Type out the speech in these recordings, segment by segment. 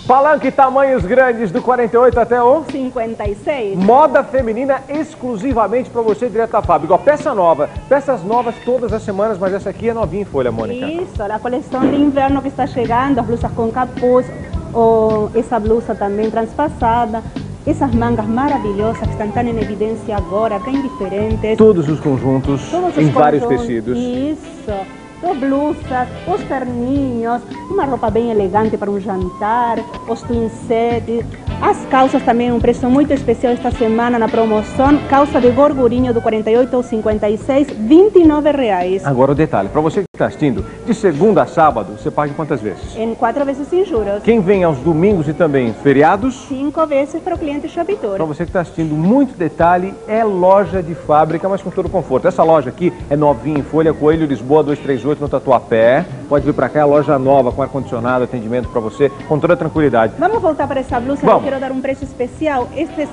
Palanque, tamanhos grandes do 48 até o 56. Moda feminina exclusivamente para você direto da fábrica. Ó, peça nova, peças novas todas as semanas, mas essa aqui é novinha em folha, Mônica. Isso, a coleção de inverno que está chegando, as blusas com capuz, ou essa blusa também transpassada. Essas mangas maravilhosas que estão tão em evidência agora, bem diferentes. Todos os conjuntos, em vários tecidos. Isso. As blusas, os terninhos, uma roupa bem elegante para um jantar, os twin sets. As calças também, um preço muito especial esta semana na promoção. Calça de gorgurinho do 48 ao 56, R$29. Agora o detalhe, para você que está assistindo, de segunda a sábado, você paga em quantas vezes? Em 4 vezes sem juros. Quem vem aos domingos e também feriados? 5 vezes para o cliente Shoptour. Para você que está assistindo, muito detalhe, é loja de fábrica, mas com todo conforto. Essa loja aqui é novinha em folha, Coelho Lisboa 238 no Tatuapé. Pode vir para cá, é a loja nova, com ar-condicionado, atendimento para você, com toda a tranquilidade. Vamos voltar para essa blusa, Vamos. eu quero dar um preço especial.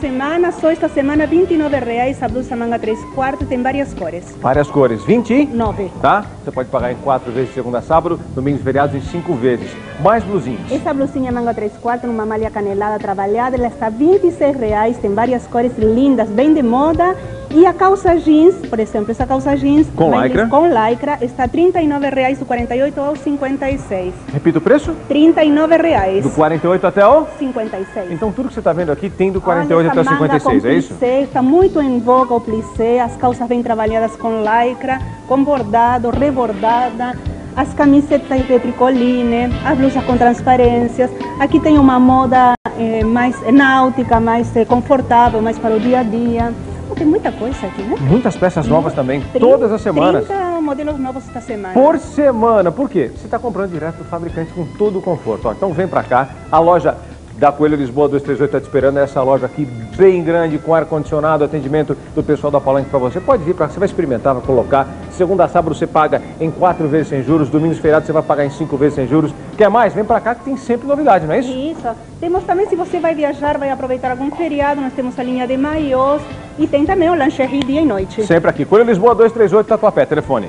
Só esta semana, R$29, a blusa manga 3/4, tem várias cores. Várias cores, 9. tá? Você pode pagar em 4 vezes de segunda a sábado, domingos e feriados em 5 vezes. Mais blusinhas. Essa blusinha manga 3/4, numa malha canelada trabalhada, ela está R$26, tem várias cores lindas, bem de moda. E a calça jeans, por exemplo, essa calça jeans com lycra está R$39 do 48 ao 56. Repita o preço? R$39. Do 48 até o 56. Então tudo que você está vendo aqui tem do 48 até o 56, é isso? Está muito em voga o plissé, as calças bem trabalhadas com lycra, com bordado, rebordada. As camisetas de tricoline, as blusas com transparências. Aqui tem uma moda mais náutica, mais confortável, mais para o dia a dia. Tem muita coisa aqui, né? Muitas peças novas também, todas as semanas. 30 modelos novos esta semana. Por semana, por quê? Você está comprando direto do fabricante com todo o conforto. Ó, então vem para cá, a loja da Coelho Lisboa 238 está te esperando, essa loja aqui bem grande, com ar-condicionado, atendimento do pessoal da Palanque para você. Pode vir para cá, você vai experimentar, vai colocar. Segunda a sábado você paga em 4 vezes sem juros, domingos e feriados você vai pagar em 5 vezes sem juros. Quer mais? Vem para cá que tem sempre novidade, não é isso? Isso. Temos também, se você vai viajar, vai aproveitar algum feriado, nós temos a linha de maiôs e tem também o lingerie dia e noite. Sempre aqui. Coelho Lisboa 238, Tatuapé, telefone.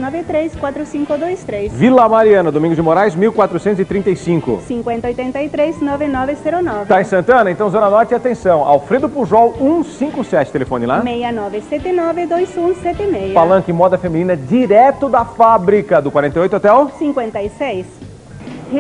293-4523. Vila Mariana, Domingos de Moraes, 1435. 5083-9909. Está em Santana? Então Zona Norte, atenção. Alfredo Pujol 157, telefone lá. 6979-2176. Palanque, moda feminina direto da fábrica, do 48 até o 56.